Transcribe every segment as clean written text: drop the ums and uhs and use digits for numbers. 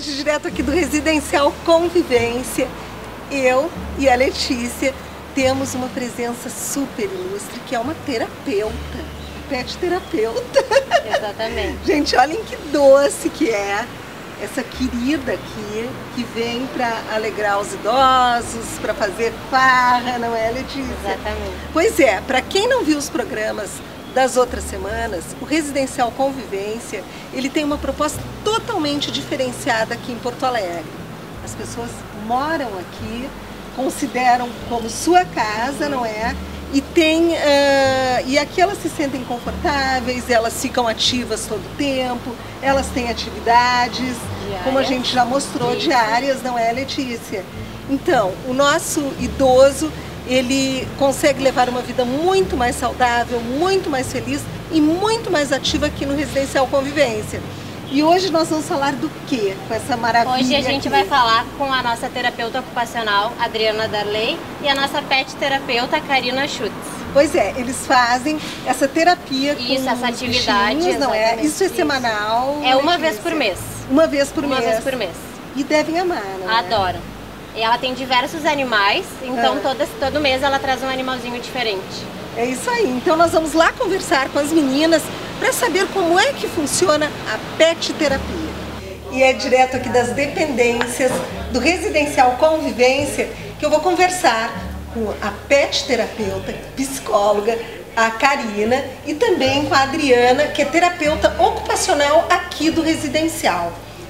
tarde, direto aqui do Residencial Convivência. Eu e a Letícia temos uma presença super ilustre, que é uma terapeuta, pet terapeuta. Exatamente. Gente, olhem que doce que é essa querida aqui, que vem para alegrar os idosos, para fazer farra, não é, Letícia? Exatamente. Pois é, para quem não viu os programas das outras semanas, o Residencial Convivência, ele tem uma proposta totalmente diferenciada aqui em Porto Alegre. As pessoas moram aqui, consideram como sua casa, não é? E aqui elas se sentem confortáveis, elas ficam ativas todo o tempo, elas têm atividades, diárias, como a gente já mostrou, diárias, não é, Letícia? Então, o nosso idoso, ele consegue levar uma vida muito mais saudável, muito mais feliz e muito mais ativa aqui no Residencial Convivência. E hoje nós vamos falar do quê? Com essa maravilha. Hoje a gente aqui vai falar com a nossa terapeuta ocupacional, Adriana Darley, e a nossa pet terapeuta, Karina Schutz. Pois é, eles fazem essa terapia isso, com essa atividade, não é? Isso é semanal? É uma vez por mês. Uma vez por mês? Uma vez por mês. E devem amar, não é? Adoram. E ela tem diversos animais, então todo mês ela traz um animalzinho diferente. É isso aí. Então nós vamos lá conversar com as meninas para saber como é que funciona a pet terapia. E é direto aqui das dependências do Residencial Convivência que eu vou conversar com a pet terapeuta, psicóloga, a Karina, e também com a Adriana, que é terapeuta ocupacional aqui do Residencial.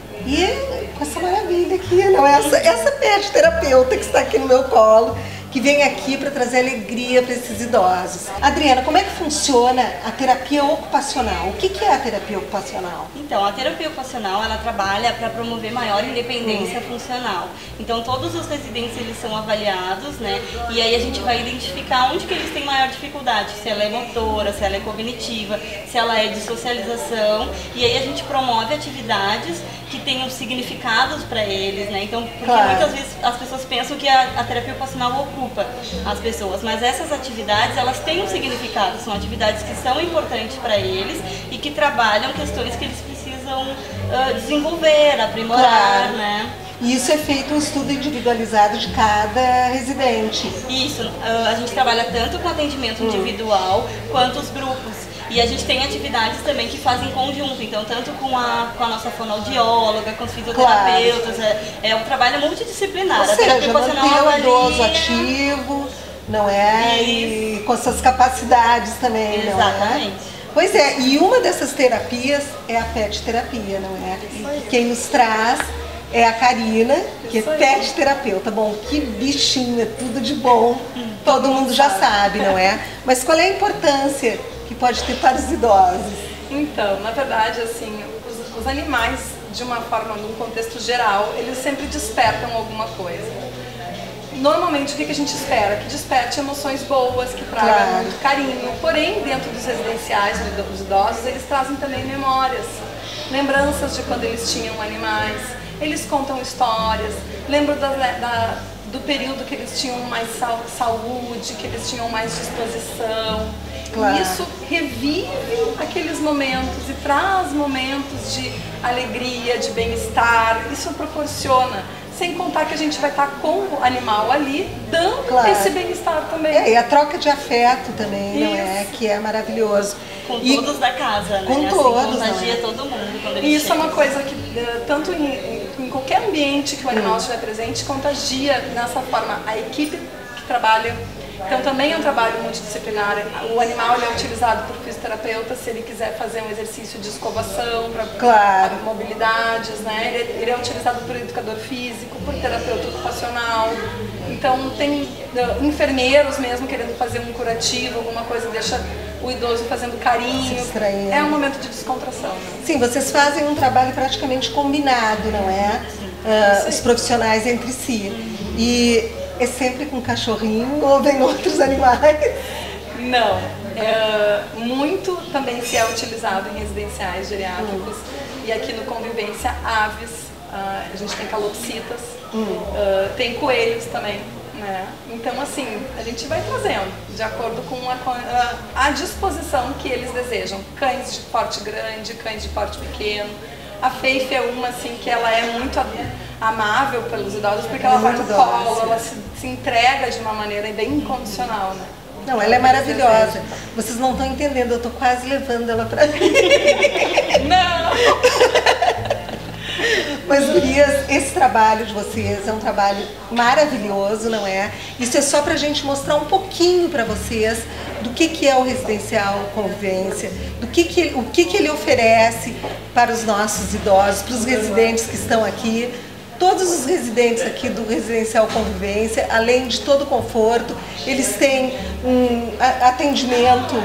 E com essa maravilha aqui, não é? Essa pet terapeuta que está aqui no meu colo, que vem aqui para trazer alegria para esses idosos. Adriana, como é que funciona a terapia ocupacional? O que é a terapia ocupacional? Então, a terapia ocupacional, ela trabalha para promover maior independência funcional. Então, todos os residentes, eles são avaliados, né? E aí a gente vai identificar onde que eles têm maior dificuldade, se ela é motora, se ela é cognitiva, se ela é de socialização. E aí a gente promove atividades que tenham significados para eles, né? Então, porque muitas vezes as pessoas pensam que a terapia ocupacional ocupa as pessoas, mas essas atividades, elas têm um significado, são atividades que são importantes para eles e que trabalham questões que eles precisam desenvolver, aprimorar, né? E isso é feito um estudo individualizado de cada residente. Isso, a gente trabalha tanto com atendimento individual quanto os grupos. E a gente tem atividades também que fazem conjunto, então tanto com a nossa fonoaudióloga, com os fisioterapeutas, é um trabalho multidisciplinar. Ou seja, manter o idoso ativo, não é? E com suas capacidades também, não é? Exatamente. Pois é, e uma dessas terapias é a pet terapia, não é? E quem nos traz é a Karina, que é pet terapeuta. Bom, que bichinha, tudo de bom, todo mundo já sabe, não é? Mas qual é a importância que pode ter para os idosos? Então, na verdade, assim, os animais, de uma forma, num contexto geral, eles sempre despertam alguma coisa. Normalmente, o que a gente espera? Que desperte emoções boas, que tragam muito carinho. Porém, dentro dos residenciais dos idosos, eles trazem também memórias, lembranças de quando eles tinham animais. Eles contam histórias, lembram do período que eles tinham mais saúde, que eles tinham mais disposição. E isso revive aqueles momentos e traz momentos de alegria, de bem-estar. Isso proporciona, sem contar que a gente vai estar com o animal ali, dando esse bem-estar também. E a troca de afeto também, não é? Que é maravilhoso. Com todos da casa, né? Com assim, todos, contagia todo mundo quando eles E isso chegam. é uma coisa que, tanto em qualquer ambiente que o animal estiver presente, contagia dessa forma a equipe que trabalha. Então também é um trabalho multidisciplinar. O animal ele é utilizado por fisioterapeuta se ele quiser fazer um exercício de escovação, para mobilidades, né? Ele é utilizado por educador físico, por terapeuta ocupacional. Então tem enfermeiros mesmo querendo fazer um curativo, alguma coisa que deixa o idoso fazendo carinho. É um momento de descontração. Né? Sim, vocês fazem um trabalho praticamente combinado, não é? Os profissionais entre si. E é sempre com cachorrinho ou vem outros animais? Não. Muito também se é utilizado em residenciais geriátricos e aqui no Convivência, aves, a gente tem calopsitas, tem coelhos também. Né? Então, assim, a gente vai trazendo de acordo com a disposição que eles desejam. Cães de porte grande, cães de porte pequeno. A Feife é uma assim que ela é muito amável pelos idosos, porque ela vai no colo, ela se entrega de uma maneira bem incondicional, né? Não, ela é maravilhosa. Vocês não estão entendendo, eu tô quase levando ela pra mim. Não! Mas, gurias, esse trabalho de vocês é um trabalho maravilhoso, não é? Isso é só pra gente mostrar um pouquinho pra vocês do que é o Residencial Convivência, o que ele oferece para os nossos idosos, para os residentes que estão aqui. Todos os residentes aqui do Residencial Convivência, além de todo o conforto, eles têm um atendimento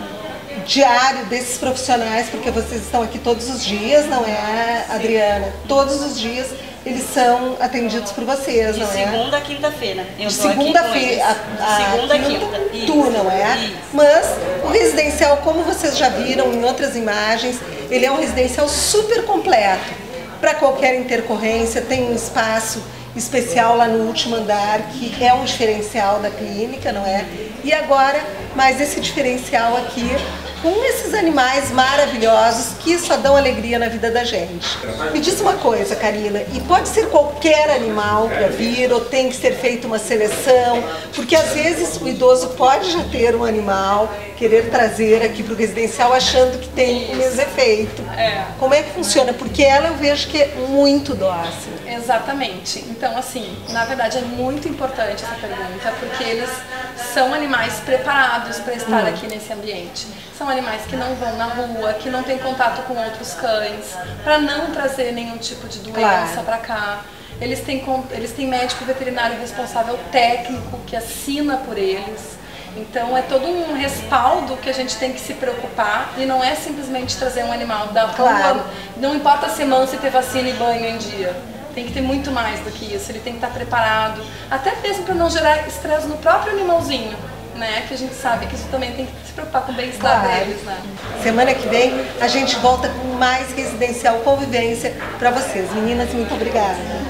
diário desses profissionais, porque vocês estão aqui todos os dias, não é, Adriana? Todos os dias eles são atendidos por vocês, não é? De segunda a quinta-feira. De segunda-feira, segunda a quinta. Tu, não é? Isso. Mas o residencial, como vocês já viram em outras imagens, ele é um residencial super completo. Para qualquer intercorrência, tem um espaço especial lá no último andar, que é um diferencial da clínica, não é? E agora, mais esse diferencial aqui, com esses animais maravilhosos que só dão alegria na vida da gente. Me diz uma coisa, Karina, e pode ser qualquer animal para vir, ou tem que ser feita uma seleção? Porque às vezes o idoso pode já ter um animal, querer trazer aqui para o residencial achando que tem o mesmo efeito. Como é que funciona? Porque ela eu vejo que é muito dócil. Exatamente. Então, assim, na verdade é muito importante essa pergunta, porque eles são animais preparados para estar aqui nesse ambiente. São animais que não vão na rua, que não têm contato com outros cães, para não trazer nenhum tipo de doença para cá. Eles têm médico veterinário responsável técnico que assina por eles. Então é todo um respaldo que a gente tem que se preocupar, e não é simplesmente trazer um animal da rua. Não importa ser manso e ter vacina e banho em dia. Tem que ter muito mais do que isso, ele tem que estar preparado, até mesmo para não gerar estresse no próprio animalzinho, né? Que a gente sabe que isso também tem que se preocupar com o bem-estar deles, né? Semana que vem a gente volta com mais Residencial Convivência para vocês. Meninas, muito obrigada.